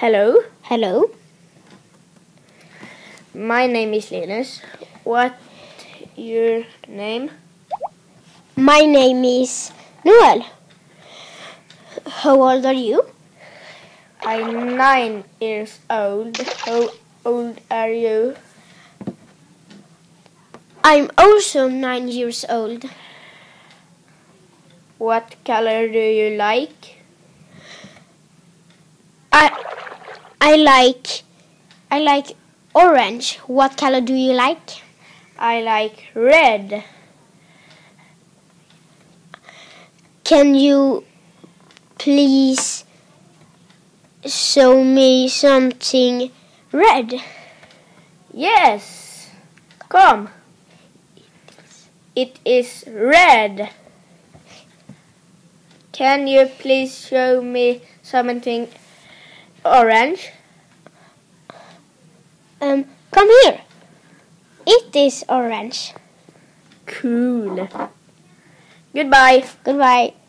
Hello. Hello. My name is Linus. What your name? My name is Noel. How old are you? I'm 9 years old. How old are you? I'm also 9 years old. What color do you like? I like orange. What color do you like? I like red. Can you please show me something red? Yes. Come. It is red. Can you please show me something orange? Come here. It is orange. Cool. Goodbye. Goodbye.